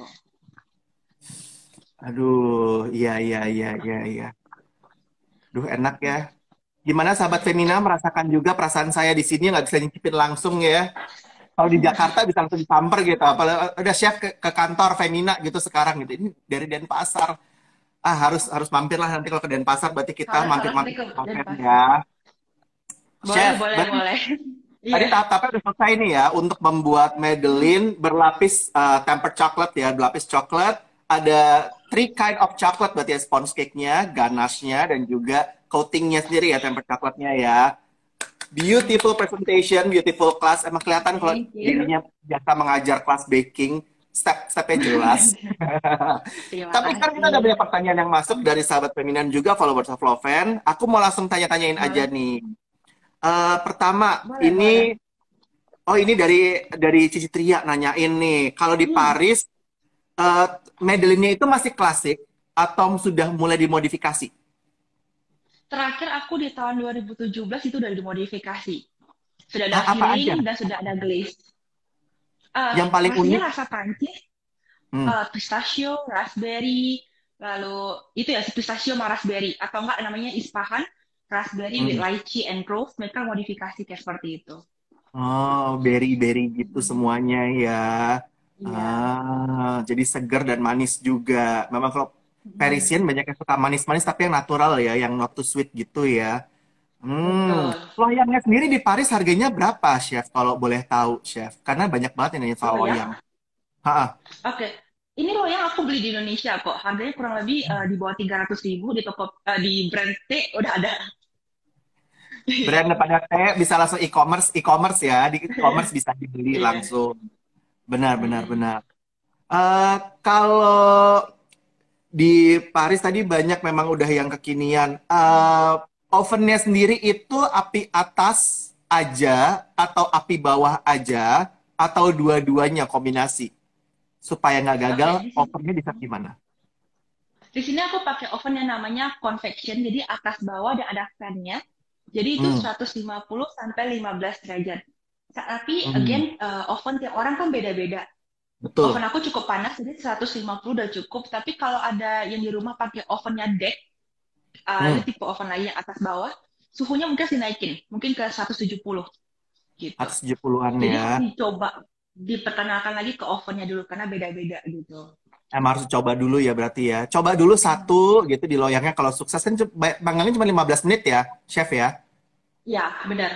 aduh, iya, iya, iya, iya, iya. Duh, enak ya. Gimana sahabat Femina merasakan juga perasaan saya di sini nggak bisa nyicipin langsung ya. Kalau di Jakarta bisa langsung disamper gitu. Apalagi udah chef ke, ke kantor Femina gitu sekarang gitu. Ini dari Denpasar. Ah harus harus mampir lah nanti kalau ke Denpasar berarti kita Harus harus nanti mampir-mampir ke ke kafe Denpasar. ya. Boleh, Chef, boleh, berarti boleh. tadi Iya. tahap-tahapnya udah selesai nih ya untuk membuat Madeline berlapis uh, tempered chocolate ya, berlapis coklat. Ada three kind of chocolate berarti ya, sponge cake-nya, ganache-nya, dan juga coating-nya sendiri ya, tempered chocolate-nya ya. Beautiful presentation, beautiful class. Emang kelihatan kalau Thank you. dirinya biasa mengajar kelas baking, step-stepnya jelas. Terima Tapi kan kita udah kasih. banyak pertanyaan yang masuk dari sahabat feminan juga, followers of Loven. Aku mau langsung tanya-tanyain aja Boleh, nih. Eh, pertama, boleh, boleh. ini, oh ini dari dari Cici Tria nanyain nih. Kalau di Hmm. Paris, eh Madeline-nya itu masih klasik atau sudah mulai dimodifikasi? Terakhir aku di tahun dua ribu tujuh belas itu udah dimodifikasi. Sudah ada Ah, apa aja? filling dan sudah ada glaze. Eh, Yang paling rasanya unik? rasa Prancis, Hmm. eh, pistachio, raspberry, lalu itu ya pistachio sama raspberry. Atau enggak namanya Ispahan, raspberry with Hmm. lychee and rose. Mereka modifikasi kayak seperti itu. Oh, berry-berry gitu Hmm. semuanya ya. Iya. Ah, jadi segar dan manis juga. Memang kalau Hmm. Parisian banyak yang suka manis-manis tapi yang natural ya, yang not too sweet gitu ya. Hmm. Betul. Loyangnya sendiri di Paris harganya berapa, Chef? Kalau boleh tahu, Chef. Karena banyak banget yang nanya soal loyang. Loyang? Ha. Oke. Ini loyang aku beli di Indonesia kok. Harganya kurang lebih eh, di bawah tiga ratus ribu di toko eh, di brand T udah ada. Brand pada teh bisa langsung e-commerce, e-commerce ya. Di e-commerce bisa dibeli Iya. langsung. Benar, benar, Mm-mm. benar. Eh, kalau di Paris tadi banyak memang udah yang kekinian. Eh, ovennya sendiri itu api atas aja atau api bawah aja atau dua-duanya kombinasi supaya nggak gagal Oke, di sini, ovennya di set gimana? di sini aku pakai oven yang namanya convection, jadi atas bawah dan ada fan-nya. Jadi itu Hmm, seratus lima puluh sampai lima belas derajat. Tapi again, hmm, eh, oven tiap orang kan beda-beda. Oven betul. aku cukup panas, jadi seratus lima puluh udah cukup. Tapi kalau ada yang di rumah pakai ovennya deck, eh, ini Hmm, tipe oven lain yang atas bawah, suhunya mungkin harus dinaikin, mungkin ke seratus tujuh puluh gitu. atas tujuh puluhan-an Jadi ya. harus dicoba, diperkenalkan lagi ke ovennya dulu, karena beda-beda gitu. Emang harus coba dulu ya berarti ya. Coba dulu Hmm. satu gitu di loyangnya kalau sukses kan ce- ba- panggangnya cuma lima belas menit ya, chef ya. Ya, benar.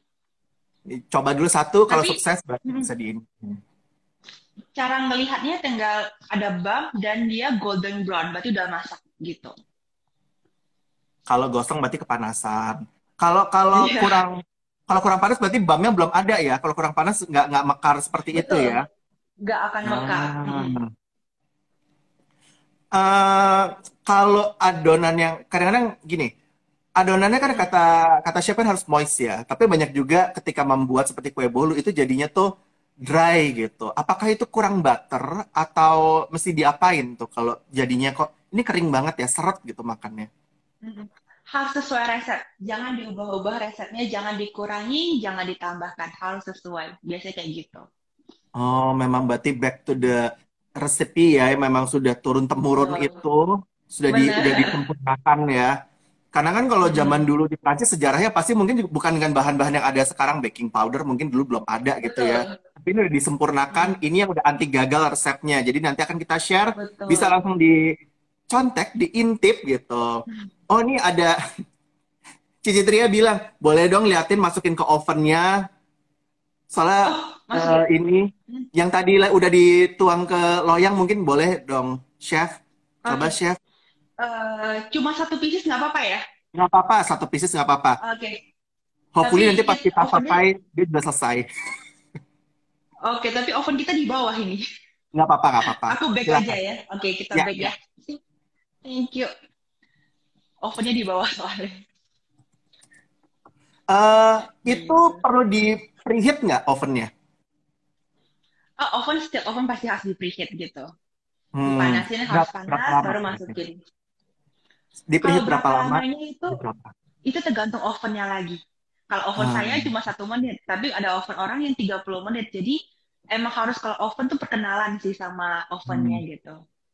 Coba dulu satu kalau Tapi sukses berarti hmm, bisa di ini. cara ngelihatnya tinggal ada bump dan dia golden brown, berarti udah masak gitu. Kalau gosong berarti kepanasan. Kalau kalau Iya, kurang kalau kurang panas berarti bamnya belum ada ya. Kalau kurang panas nggak nggak mekar seperti itu betul. ya. Nggak akan meka. Mm-mm. Ah. Eh, kalau adonan yang kadang-kadang gini, adonannya kan Mm. kata kata chef kan harus moist ya. Tapi banyak juga ketika membuat seperti kue bolu itu jadinya tuh dry gitu. Apakah itu kurang butter atau mesti diapain tuh kalau jadinya kok ini kering banget ya, seret gitu makannya. Mm-mm. Harus sesuai resep. Jangan diubah-ubah resepnya, jangan dikurangi, jangan ditambahkan. Harus sesuai. Biasanya kayak gitu. Oh, memang berarti back to the recipe ya, yang memang sudah turun temurun Betul. itu sudah di udah Benar. disempurnakan ya. Karena kan kalau zaman Mm-mm. dulu di Prancis sejarahnya pasti mungkin juga bukan dengan bahan-bahan yang ada sekarang, baking powder mungkin dulu belum ada gitu ya. Betul. Tapi ini udah disempurnakan, Mm-mm. ini yang udah anti gagal resepnya. Jadi nanti akan kita share, bisa Betul. langsung dicontek, diintip gitu. Oh, ini ada Cici Tria bilang, boleh dong liatin masukin ke ovennya. Soalnya Oh, eh, masukin. ini yang tadi la- udah dituang ke loyang mungkin boleh dong, chef. Coba Oke. chef. Eh, cuma satu pieces nggak apa-apa ya? Nggak apa-apa, satu pieces nggak apa-apa. Oke. Tapi Hopefully nanti pas it, kita ovennya, selesai, dia sudah selesai. oke, tapi oven kita di bawah ini. Nggak apa-apa, nggak apa-apa. Aku bake aja Silakan. ya. Oke, kita Ya, bake ya. ya. Thank you. Ovennya di bawah soalnya. Eh, itu Gitu. perlu di preheat nggak ovennya? Oh, oven setiap oven pasti harus di preheat gitu. Hmm, Dipanasin harus berapa, berapa panas, lama baru preheatnya? masukin. Di Kalau preheat berapa berapa lama? lamanya itu, Di berapa? itu tergantung ovennya lagi. Kalau oven saya Hmm. cuma satu menit, tapi ada oven orang yang tiga puluh menit. Jadi emang harus kalau oven tuh perkenalan sih sama ovennya Hmm. gitu.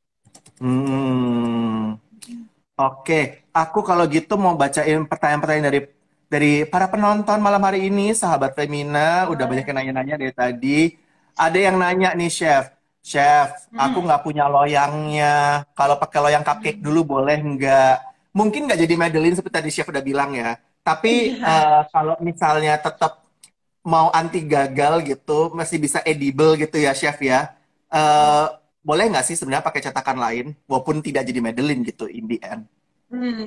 Hmm. Oke, aku kalau gitu mau bacain pertanyaan-pertanyaan dari dari para penonton malam hari ini, sahabat Femina, udah banyak Boleh. yang nanya-nanya dari tadi. Ada yang nanya nih, Chef. Chef, aku Mm-mm. nggak punya loyangnya. Kalau pakai loyang cupcake Mm. dulu boleh nggak? Mungkin nggak jadi Madeline seperti tadi Chef udah bilang ya. Tapi Iya. eh, kalau misalnya tetap mau anti gagal gitu, masih bisa edible gitu ya, Chef ya. Eh, boleh nggak sih sebenarnya pakai cetakan lain, walaupun tidak jadi Madeline gitu in the end? Hmm.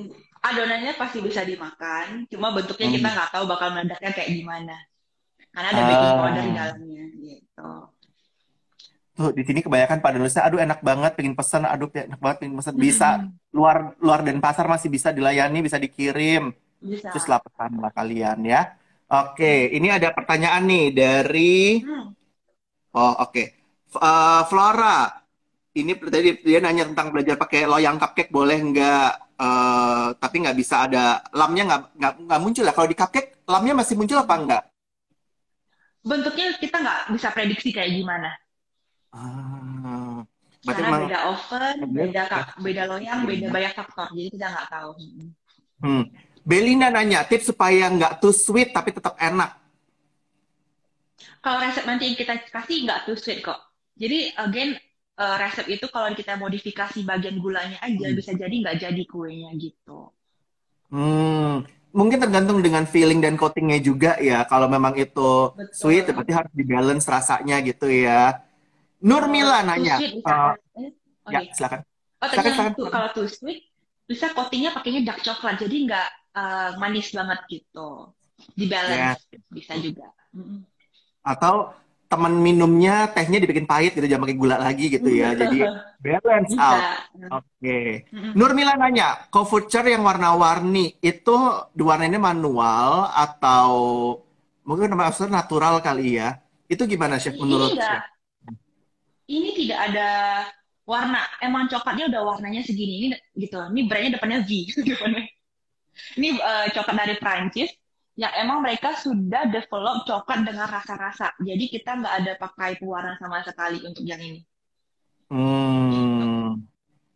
adonannya pasti bisa dimakan, cuma bentuknya kita Hmm. nggak tahu bakal meledaknya kayak gimana. Karena ada baking powder di Ah. dalamnya gitu. Tuh di sini kebanyakan pada nulisnya, aduh enak banget, pengen pesen, aduh enak banget, pengen pesen. Bisa luar luar dan pasar masih bisa dilayani, bisa dikirim. Terus Bisa. lah pesan lah kalian ya. Oke, ini ada pertanyaan nih dari, Hmm. oh oke, F- eh, Flora. Ini tadi dia nanya tentang belajar pakai loyang cupcake boleh nggak? Eh, tapi nggak bisa ada lamnya, nggak nggak nggak muncul ya. Kalau di cupcake lamnya masih muncul apa nggak? Bentuknya kita nggak bisa prediksi kayak gimana. Ah, berarti Karena memang beda oven, beda kak, beda loyang, beda banyak faktor. Jadi kita nggak tahu. Hmm. Hmm. Belinda nanya tips supaya nggak too sweet tapi tetap enak. Kalau resep nanti yang kita kasih nggak too sweet kok. Jadi again eh, resep itu kalau kita modifikasi bagian gulanya aja Hmm. bisa jadi nggak jadi kuenya gitu. Hmm, mungkin tergantung dengan feeling dan coatingnya juga ya. Kalau memang itu sweet, Betul. berarti harus di balance rasanya gitu ya. Kalau Nurmila too nanya, sweet bisa eh, eh, oh ya iya. silakan, Oh tadi silakan, yang silakan. tuh silakan. kalau too sweet bisa coatingnya pakainya dark coklat jadi nggak eh, manis banget gitu. Di balance Ya. bisa juga. Mm-mm. Atau teman minumnya tehnya dibikin pahit gitu, jangan pakai gula lagi gitu ya. Jadi balance Bisa. out. Oke. Mm-mm. Nurmila nanya, co-voucher yang warna-warni itu diwarnainnya manual atau mungkin maksudnya natural kali ya? Itu gimana chef Ini menurut enggak, chef? ini tidak ada warna. Emang coklatnya udah warnanya segini ini gitu. Ini brandnya depannya V. Depannya. Ini eh, coklat dari Prancis yang emang mereka sudah develop coklat dengan rasa-rasa. Jadi kita nggak ada pakai pewarna sama sekali untuk yang ini. Gitu. Hmm,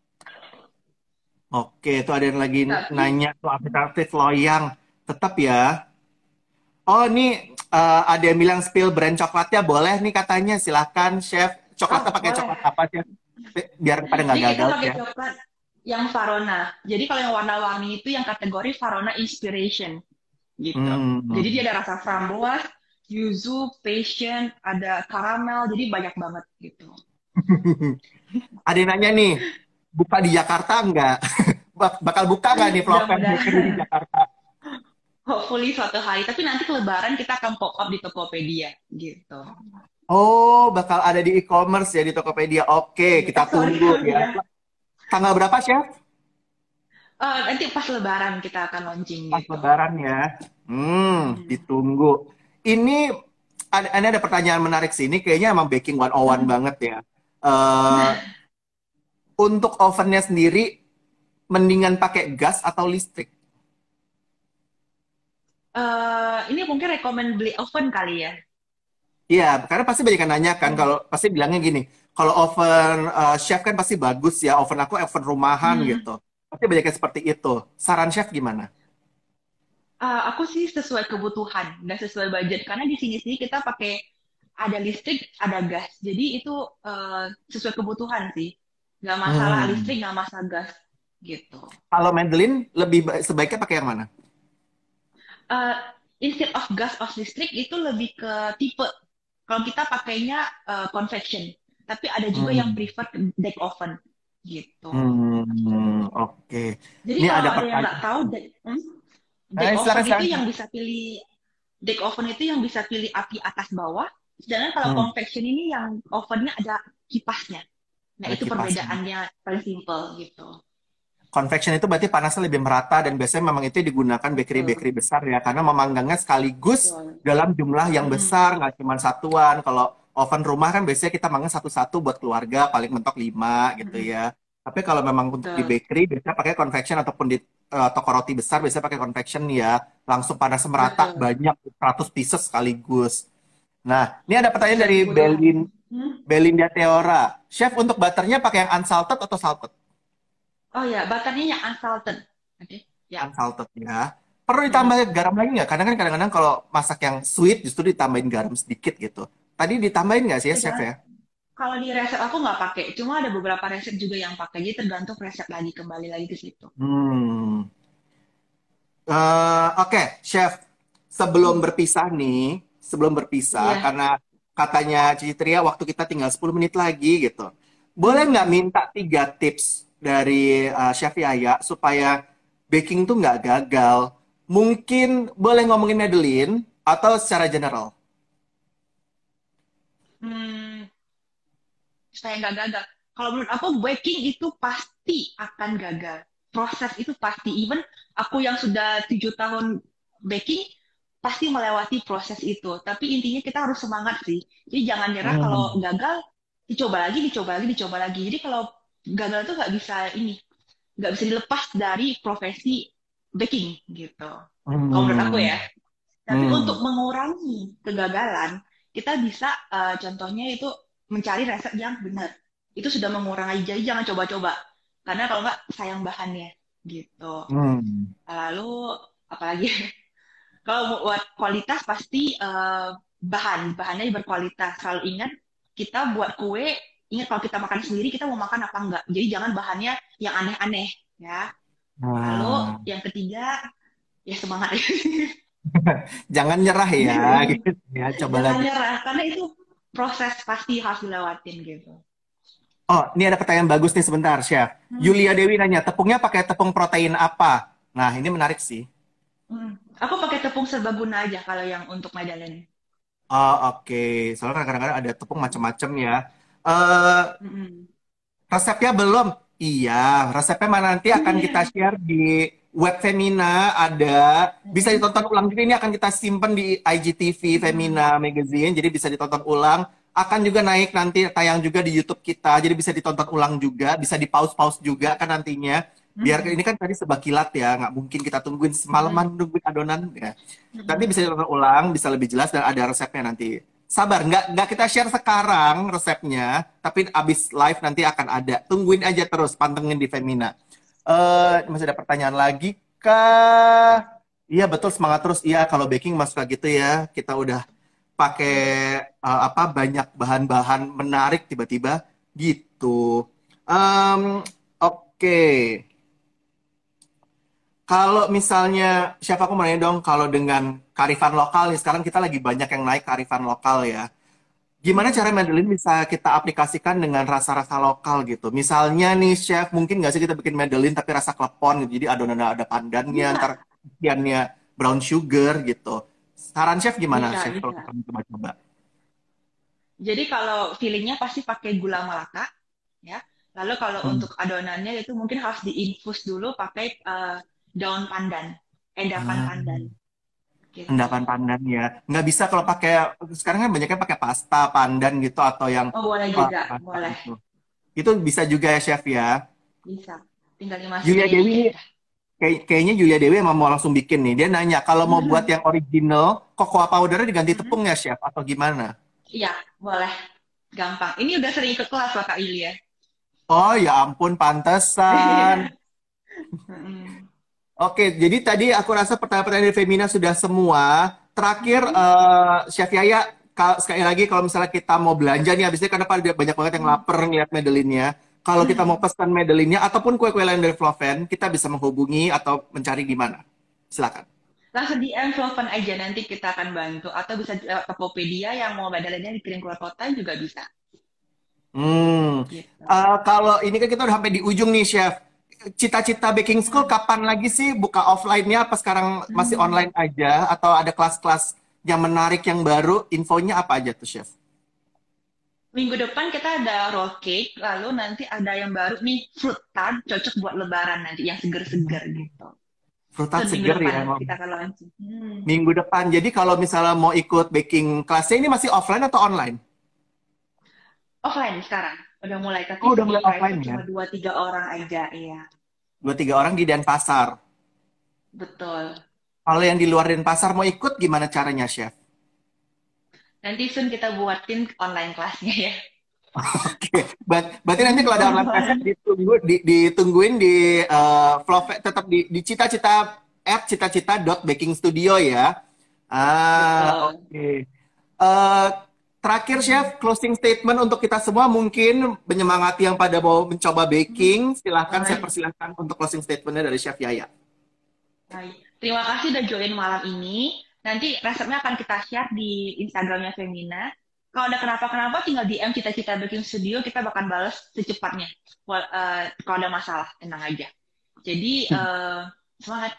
oke. Itu ada yang lagi Tapi nanya soal alternatif loyang. Tetap ya. Oh, ini eh, ada yang bilang spill brand coklatnya boleh nih katanya. Silahkan chef. Coklatnya oh pakai boleh. coklat apa chef? Biar pada nggak Ini kita gagal pakai ya. coklat yang Varona. Jadi kalau yang warna-warni itu yang kategori Varona Inspiration gitu. Jadi dia Hmm. ada rasa framboise, yuzu, passion, ada karamel, jadi banyak banget gitu. Ada yang nanya nih, buka di Jakarta nggak? Bak- Bakal buka nggak nih Flopet Bakery di Mudah-mudahan, Jakarta? hopefully suatu hari. Tapi nanti ke Lebaran kita akan pop up di Tokopedia gitu. Oh, bakal ada di e-commerce ya di Tokopedia. Oke, kita Eh, sorry, tunggu sorry ya. ya. Tanggal berapa, Chef? Eh, nanti pas Lebaran kita akan launching Pas gitu. Lebaran ya. Hmm, Hmm. ditunggu. Ini ada, ini ada pertanyaan menarik sih. Ini kayaknya emang baking one oh one Hmm. banget ya. Eh, untuk ovennya sendiri, mendingan pakai gas atau listrik? Eh, ini mungkin rekomend beli oven kali ya. Iya, karena pasti banyak yang nanya kan, Hmm. kalau pasti bilangnya gini, kalau oven eh, chef kan pasti bagus ya, oven aku oven rumahan gitu. Hmm. Pasti banyak yang seperti itu. Saran chef gimana? Eh, aku sih sesuai kebutuhan dan sesuai budget karena di sini sih kita pakai ada listrik, ada gas. Jadi itu eh, sesuai kebutuhan sih. Nggak masalah Hmm. listrik, nggak masalah gas gitu. Kalau Madeline lebih ba- sebaiknya pakai yang mana? Eh, instead of gas of listrik itu lebih ke tipe. Kalau kita pakainya eh, convection, tapi ada juga yang Hmm. prefer deck oven gitu. Hmm, oke. Jadi Ini kalau ada ada yang nggak pertanyaan. tahu deck, hmm, deck Eh, oven silakan, itu silakan. yang bisa pilih deck oven itu yang bisa pilih api atas bawah. Sedangkan kalau Hmm, convection ini yang ovennya ada kipasnya. Nah ada itu kipasnya. perbedaannya paling simple gitu. Convection itu berarti panasnya lebih merata dan biasanya memang itu digunakan Betul, bakery-bakery besar ya, karena memanggangnya sekaligus betul. dalam jumlah yang Mm-mm, besar, nggak cuma satuan. Kalau oven rumah kan biasanya kita manggang satu-satu buat keluarga, paling mentok lima gitu mm-mm, ya. Tapi kalau memang untuk di betul, bakery, biasanya pakai convection ataupun di eh, toko roti besar biasanya pakai convection ya. Langsung panasnya merata, betul. banyak, seratus pieces sekaligus. Nah, ini ada pertanyaan Sesuai dari kebutuhan. Belin, Hmm? Belinda Teora. Chef, untuk butternya pakai yang unsalted atau salted? Oh ya, butternya yang unsalted. Oke, ya. Unsalted ya. Perlu ditambah Mm-mm. garam lagi nggak? Kadang kan kadang-kadang kalau masak yang sweet justru ditambahin garam sedikit gitu. Tadi ditambahin nggak sih ya, Eh, chef jangan, ya? kalau di resep aku nggak pakai, cuma ada beberapa resep juga yang pakai. Jadi tergantung resep lagi, kembali lagi ke situ. Hmm. Eh, Oke, chef. Sebelum Hmm. berpisah nih, sebelum berpisah, Iya. karena katanya Cici Tria waktu kita tinggal sepuluh menit lagi gitu. Boleh nggak Hmm. minta tiga tips dari eh, Chef Yaya supaya baking tuh nggak gagal. Mungkin boleh ngomongin Madeline atau secara general? Hmm, saya nggak gagal. Kalau menurut aku baking itu pasti akan gagal. Proses itu pasti. Even aku yang sudah tujuh tahun baking pasti melewati proses itu. Tapi intinya kita harus semangat sih. Jadi jangan nyerah kalau Hmm. gagal, dicoba lagi, dicoba lagi, dicoba lagi. Jadi kalau gagal tuh nggak bisa ini, nggak bisa dilepas dari profesi baking gitu. Kalau menurut aku Hmm. ya. Tapi untuk Hmm. mengurangi kegagalan, kita bisa eh, contohnya itu mencari resep yang benar. Itu sudah mengurangi, jadi jangan coba-coba. Karena kalau nggak sayang bahannya gitu. Hmm. Lalu apalagi kalau mau buat kualitas pasti eh, bahan, bahannya berkualitas. Selalu ingat kita buat kue, ingat kalau kita makan sendiri kita mau makan apa enggak. Jadi jangan bahannya yang aneh-aneh ya. Lalu Nah, yang ketiga ya semangat. jangan nyerah ya, gitu ya. Coba Jangan lagi. nyerah, karena itu proses pasti harus dilewatin gitu. Oh, ini ada pertanyaan bagus nih sebentar, Chef. Hmm. Yulia Dewi nanya, tepungnya pakai tepung protein apa? Nah, ini menarik sih. Hmm. Aku pakai tepung serbaguna aja kalau yang untuk Magdalene. Oh, oke. Soalnya kan kadang-kadang ada tepung macam-macam ya. Eh, Mm-mm. resepnya belum? Iya, resepnya mana nanti akan kita share di web Femina, ada. Bisa Mm-mm. ditonton ulang juga, ini akan kita simpen di I G T V Mm-mm. Femina Magazine, jadi bisa ditonton ulang. Akan juga naik nanti, tayang juga di YouTube kita, jadi bisa ditonton ulang juga, bisa di pause-pause juga kan nantinya. Biar Mm-mm. ini kan tadi sebab kilat ya, nggak mungkin kita tungguin semalaman Mm-mm. nungguin adonan ya. Nanti Mm-mm. bisa ditonton ulang, bisa lebih jelas dan ada resepnya nanti. Sabar, nggak nggak kita share sekarang resepnya, tapi abis live nanti akan ada. Tungguin aja terus, pantengin di Femina. Eh, masih ada pertanyaan lagi kah? Iya betul, semangat terus. Iya, kalau baking mas kayak gitu ya, kita udah pakai eh, apa banyak bahan-bahan menarik tiba-tiba gitu. Em, oke. Kalau misalnya, chef aku mau nanya dong, kalau dengan karifan lokal nih, sekarang kita lagi banyak yang naik karifan lokal ya. Gimana cara Mm-mm. Madeline bisa kita aplikasikan dengan rasa-rasa lokal gitu? Misalnya nih chef, mungkin nggak sih kita bikin Madeline tapi rasa klepon gitu. Jadi adonannya ada pandannya, ntar Bisa, isiannya brown sugar gitu. Saran chef gimana bisa, chef kalau bisa. kita coba-coba? Jadi kalau fillingnya pasti pakai gula melaka, ya. Lalu kalau Hmm. untuk adonannya itu mungkin harus diinfus dulu pakai eh, daun pandan, endapan Ah, pandan, gitu. endapan pandan ya. Nggak bisa kalau pakai, sekarang kan banyaknya pakai pasta pandan gitu atau yang Oh boleh uh, juga, pasta boleh, gitu. Itu bisa juga ya chef ya. bisa. Tinggal Julia dimasukin Dewi dikit. ini Kayak, kayaknya Julia Dewi emang mau langsung bikin nih. Dia nanya, kalau mau buat yang original, cocoa powdernya diganti tepung ya, Chef? Atau gimana? Iya, boleh. Gampang. Ini udah sering ikut kelas lah Kak Yulia. Oh, ya ampun, pantesan. Iya. Mm-mm. Oke, jadi tadi aku rasa pertanyaan-pertanyaan dari Femina sudah semua. Terakhir, Mm-mm. eh, Chef Yaya, ka- sekali lagi kalau misalnya kita mau belanja nih, habisnya karena pada banyak banget yang lapar ngeliat Madeline-nya. Kalau kita mau pesan Madeline-nya, ataupun kue-kue lain dari Floven, kita bisa menghubungi atau mencari di mana? Silakan. Langsung di envelope aja nanti kita akan bantu. Atau bisa lewat Tokopedia yang mau badalanya dikirim keluar kota juga bisa. Hmm, Gitu. Eh, kalau ini kan kita udah sampai di ujung nih, Chef. Cita-cita baking school Mm. kapan lagi sih buka offline-nya? Apa sekarang masih Hmm. online aja? Atau ada kelas-kelas yang menarik yang baru? Infonya apa aja tuh, Chef? Minggu depan kita ada roll cake, lalu nanti ada yang baru nih fruit tart, cocok buat lebaran nanti yang seger-seger gitu. Itu Frutat minggu seger depan ya, emang. kita akan launching. Hmm. Minggu depan. Jadi kalau misalnya mau ikut baking kelasnya ini masih offline atau online? Offline sekarang, udah mulai. Tapi Oh, udah semi mulai offline private ya? cuma dua tiga orang aja, iya. Dua, tiga orang di Denpasar. Betul. Kalau yang di luar Denpasar mau ikut, gimana caranya, Chef? Nanti soon kita buatin online kelasnya ya. Oke, Ber- berarti nanti kalau ada online class ditunggu di, ditungguin di eh, Flow tetap di, di cita-cita at cita-cita dot baking studio ya. Ah, Betul. oke. Eh, terakhir Chef, closing statement untuk kita semua mungkin menyemangati yang pada mau mencoba baking, silahkan saya Baik. persilahkan untuk closing statementnya dari Chef Yaya. Baik. Terima kasih udah join malam ini. Nanti resepnya akan kita share di Instagramnya Femina. Kalau ada kenapa-kenapa, tinggal D M Cita-Cita Baking Studio, kita bakal balas secepatnya. Wal- eh, kalau ada masalah, tenang aja. Jadi, eh, Semangat.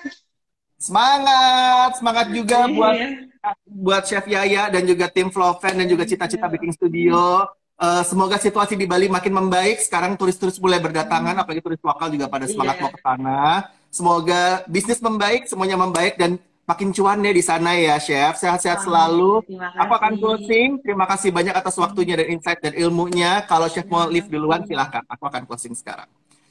Semangat, semangat juga buat Iya. buat Chef Yaya dan juga tim Floven dan juga Thank Cita-Cita you. Baking Studio. Eh, semoga situasi di Bali makin membaik. Sekarang turis-turis mulai berdatangan, Hmm, apalagi turis lokal juga pada semangat mau iya, ke sana. Semoga bisnis membaik, semuanya membaik dan makin cuan deh di sana ya, Chef. Sehat-sehat amin. selalu. Terima Aku akan kasih. closing. Terima kasih banyak atas waktunya dan insight dan ilmunya. Kalau Chef mau Terima leave duluan, kasih. silahkan. Aku akan closing sekarang.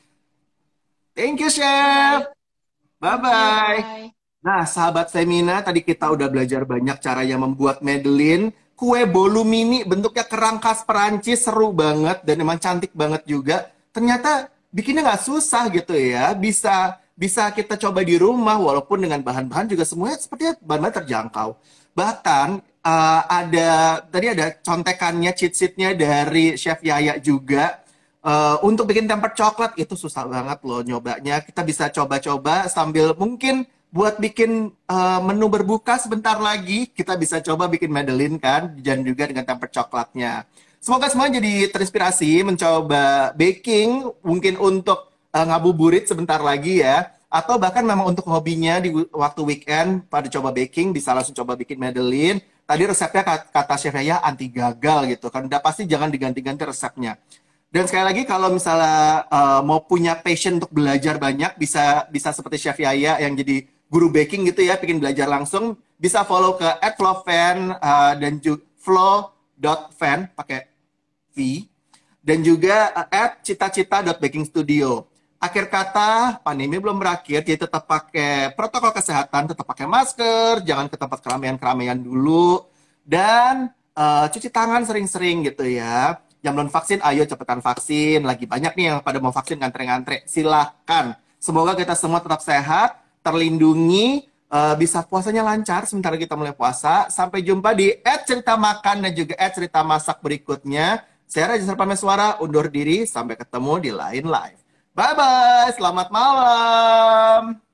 Thank you, Bye bye. Chef. Thank you. Bye-bye. Bye. Nah, sahabat Femina, tadi kita udah belajar banyak cara yang membuat Madeline. Kue bolu mini bentuknya kerang khas Perancis, seru banget dan emang cantik banget juga. Ternyata bikinnya nggak susah gitu ya. Bisa bisa kita coba di rumah walaupun dengan bahan-bahan juga semuanya sepertinya bahan-bahan terjangkau. Bahkan eh, ada tadi ada contekannya, cheat sheet-nya dari Chef Yaya juga. Eh, untuk bikin tempered coklat itu susah banget loh nyobanya. Kita bisa coba-coba sambil mungkin buat bikin eh, menu berbuka sebentar lagi. Kita bisa coba bikin Madeline kan, dan juga dengan tempered coklatnya. Semoga semua jadi terinspirasi mencoba baking, mungkin untuk eh, ngabuburit sebentar lagi ya. Atau bahkan memang untuk hobinya di waktu weekend pada coba baking, bisa langsung coba bikin Madeline. Tadi resepnya kata Chef Yaya anti gagal gitu kan. Udah pasti jangan diganti-ganti resepnya. Dan sekali lagi kalau misalnya uh, mau punya passion untuk belajar banyak, bisa bisa seperti Chef Yaya yang jadi guru baking gitu ya, bikin belajar langsung, bisa follow ke at flowfan uh, dan juga flow dot fan pakai V dan juga uh, at cita-cita dot baking studio. Akhir kata, pandemi belum berakhir, jadi tetap pakai protokol kesehatan, tetap pakai masker, jangan ke tempat keramaian-keramaian dulu, dan uh, cuci tangan sering-sering gitu ya. Yang belum vaksin, ayo cepetan vaksin. Lagi banyak nih yang pada mau vaksin ngantre-ngantre. Silahkan. Semoga kita semua tetap sehat, terlindungi, uh, bisa puasanya lancar sementara kita mulai puasa. Sampai jumpa di at cerita makan dan juga at cerita masak berikutnya. Saya Raja Serpameswara, undur diri. Sampai ketemu di lain live. Bye-bye. Selamat malam.